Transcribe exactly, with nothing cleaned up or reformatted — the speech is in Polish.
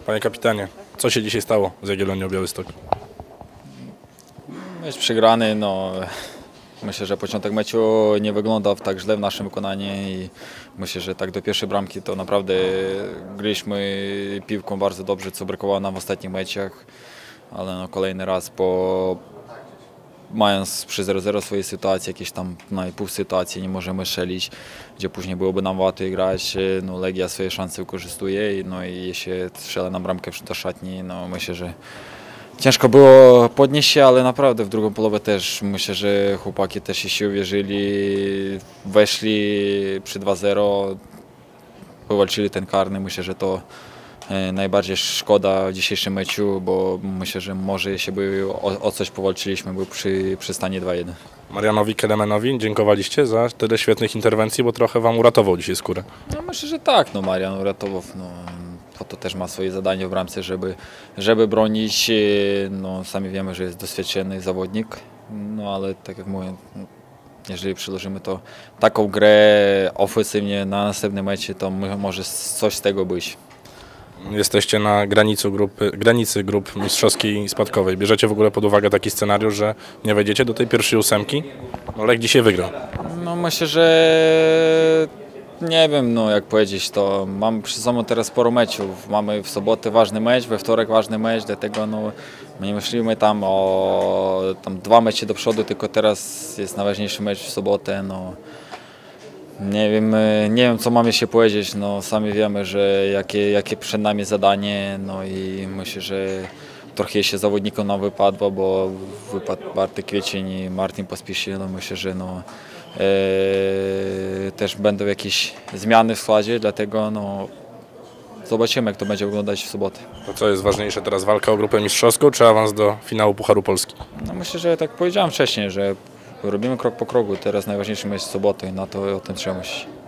Panie kapitanie, co się dzisiaj stało z Jagiellonią Białystok? Mecz przegrany, no myślę, że początek meczu nie wyglądał tak źle w naszym wykonaniu i myślę, że tak do pierwszej bramki to naprawdę graliśmy piłką bardzo dobrze, co brakowało nam w ostatnich meczach, ale no kolejny raz po mając przy zero zero swoje sytuacje, jakieś tam na pół sytuacji nie możemy strzelić, gdzie później byłoby nam łatwiej grać, no Legia swoje szanse wykorzystuje i no i jeśli strzela na bramkę do szatni, no myślę, że ciężko było podnieść się, ale naprawdę w drugą połowę też myślę, że chłopaki też się uwierzyli, weszli przy dwa zero, wywalczyli ten karny, myślę, że to najbardziej szkoda w dzisiejszym meczu, bo myślę, że może jeśli by o, o coś powalczyliśmy, był przy, przy stanie dwa jeden. Marianowi Kelemenowi dziękowaliście za tyle świetnych interwencji, bo trochę wam uratował dzisiaj skórę. No myślę, że tak, no Marian uratował, no, to, to też ma swoje zadanie w bramce, żeby, żeby bronić, no sami wiemy, że jest doświadczony zawodnik, no ale tak jak mówię, jeżeli przyłożymy to taką grę ofensywnie na następnym meczu, to może coś z tego być. Jesteście na granicy, grupy, granicy grup mistrzowskiej i spadkowej. Bierzecie w ogóle pod uwagę taki scenariusz, że nie wejdziecie do tej pierwszej ósemki? No Lech dzisiaj wygrał. No myślę, że nie wiem, no jak powiedzieć, to mamy przy sobą teraz sporo meczów. Mamy w sobotę ważny mecz, we wtorek ważny mecz, dlatego no, my nie myślimy tam o tam dwa mecze do przodu, tylko teraz jest najważniejszy mecz w sobotę. No. Nie wiem, nie wiem co mamy się powiedzieć, no sami wiemy, że jakie, jakie przed nami zadanie, no i myślę, że trochę się zawodnikom nam wypadło, bo wypadł Bartek Kwiecień i Martin Pospisil, no myślę, że no, e, też będą jakieś zmiany w składzie, dlatego no, zobaczymy jak to będzie wyglądać w sobotę. To co jest ważniejsze teraz, walka o grupę mistrzowską czy awans do finału Pucharu Polski? No myślę, że tak powiedziałem wcześniej, że robimy krok po kroku, teraz najważniejszy mecz w sobotę i na to o tym trzeba myśleć.